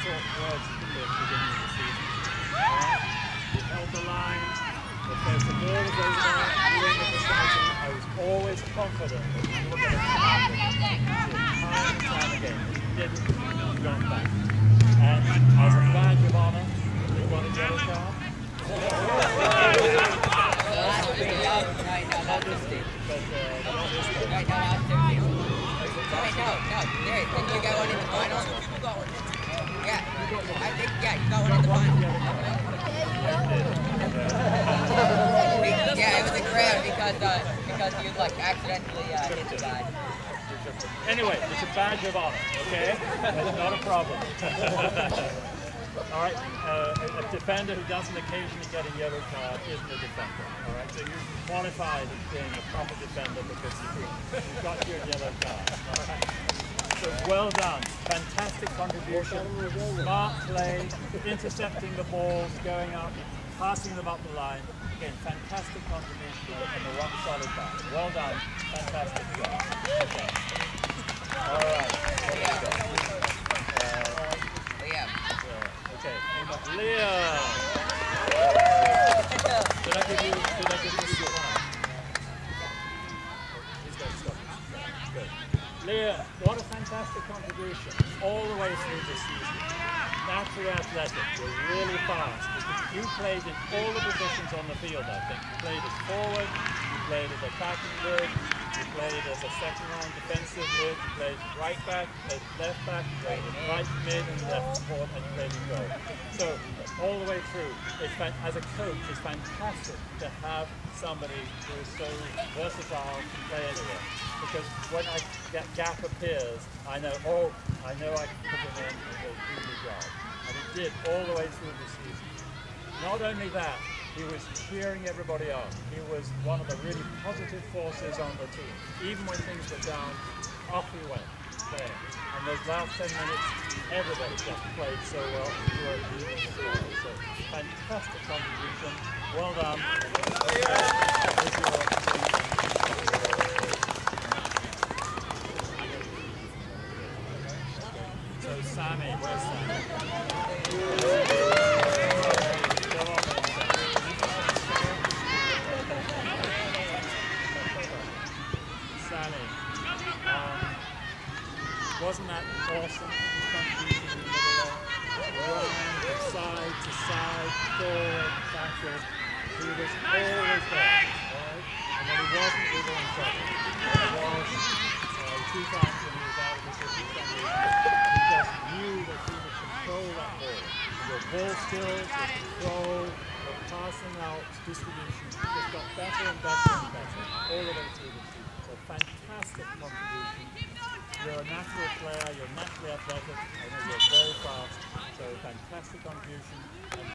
short words at the beginning of the season. Right? You held the line. If there's a ball was over there, you were in the vicinity. I was always confident that you were going to come out with it. Time and time again. If you didn't, you got back. And as a badge of honour, you got a yellow card. Didn't you get one in the final? Yeah, I think, yeah, you got one in the final. Yeah, it was a grab because you like accidentally hit the guy. Anyway, it's a badge of honor, okay? That's not a problem. All right, a defender who doesn't occasionally get a yellow card isn't a defender. All right, so you're qualified as being a proper defender because you've got your yellow card. All right. So well done, fantastic contribution, smart play, intercepting the balls, going up, passing them up the line. Again, fantastic contribution from a rock solid back. Well done, fantastic job. Okay. All right, there you go. Okay, Liam. Did I give you your time? He's got to stop. Good. Liam, what a fantastic contribution all the way through this season. Naturally athletic, you're really fast. You played in all the positions on the field, I think. You played as forward, you played as attacking mid, you played as a second line defensive mid, you played right back, you played left back, you played right mid and left support, and you played in goal. So all the way through, as a coach, it's fantastic to have somebody who is so versatile and play anywhere. Because when that gap appears, I know I can put him in and he'll do the job. And he did all the way through the season. Not only that, he was cheering everybody on. He was one of the really positive forces on the team. Even when things were down, off he went playing. And those last 10 minutes, everybody just played so well. You were leading as well. So fantastic contribution. Well done. So Sammy, where's Sammy? Sammy, wasn't that awesome? His contribution in the middle there, running from side to side, forward, backward. He was always there, right? And when he wasn't, we were in trouble. When he was, two times when he was out of position, he just knew that he would control that ball. Your ball skills, your control, your passing out, distribution, just got better and better and better all the way through the season. So fantastic contribution. You're a natural player, you're naturally athletic, I know you're very fast, so fantastic contribution.